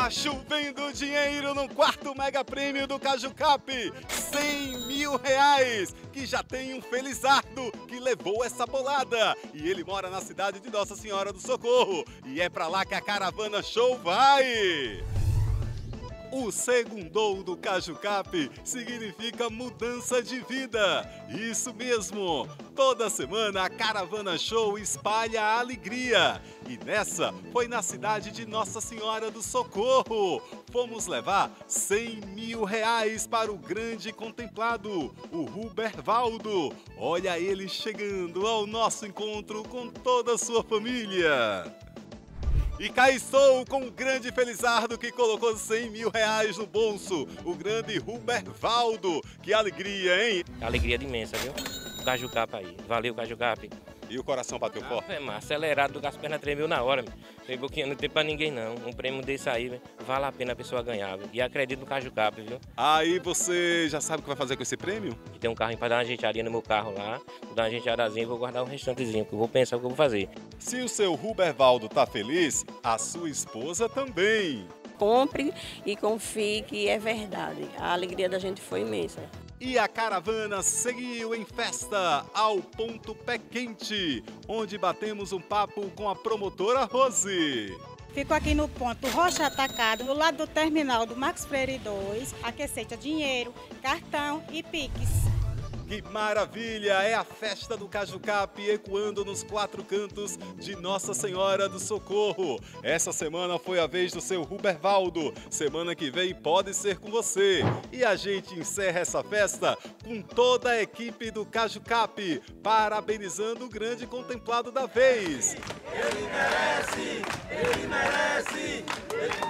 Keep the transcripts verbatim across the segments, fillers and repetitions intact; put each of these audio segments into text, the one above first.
Tá chovendo dinheiro no quarto mega prêmio do Cajucap, cem mil reais, que já tem um felizardo que levou essa bolada. E ele mora na cidade de Nossa Senhora do Socorro. E é pra lá que a Caravana Show vai! O segundou do Cajucap significa mudança de vida. Isso mesmo! Toda semana a Caravana Show espalha a alegria. E nessa foi na cidade de Nossa Senhora do Socorro. Fomos levar cem mil reais para o grande contemplado, o Rubervaldo. Olha ele chegando ao nosso encontro com toda a sua família. E cá estou com o grande felizardo que colocou cem mil reais no bolso, o grande Rubervaldo. Que alegria, hein? Alegria imensa, viu? O Cajucap aí. Valeu, Cajucap. E o coração bateu forte? É, mas acelerado, do Gasperna tremeu na hora. Meu. Pegou que não tem pra ninguém, não. Um prêmio desse aí, meu, vale a pena a pessoa ganhar. Viu? E acredito no Cajucap, viu? Aí você já sabe o que vai fazer com esse prêmio? Tem um carrinho pra dar uma ajeitadinha no meu carro lá. Vou dar uma ajeitadazinha e vou guardar o restantezinho, que eu vou pensar o que eu vou fazer. Se o seu Rubervaldo tá feliz, a sua esposa também. Compre e confie que é verdade. A alegria da gente foi imensa. E a caravana seguiu em festa ao Ponto Pé Quente, onde batemos um papo com a promotora Rose. Fico aqui no ponto Rocha Atacado, do lado do terminal do Max Freire dois. Aqui aceita dinheiro, cartão e Pix. Que maravilha! É a festa do Cajucap ecoando nos quatro cantos de Nossa Senhora do Socorro. Essa semana foi a vez do seu Rubervaldo. Semana que vem pode ser com você. E a gente encerra essa festa com toda a equipe do Cajucap, parabenizando o grande contemplado da vez. Ele merece! Ele merece! Ele...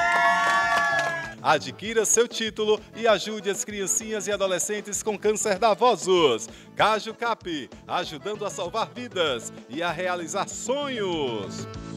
Adquira seu título e ajude as criancinhas e adolescentes com câncer da voz. Cajucap, ajudando a salvar vidas e a realizar sonhos.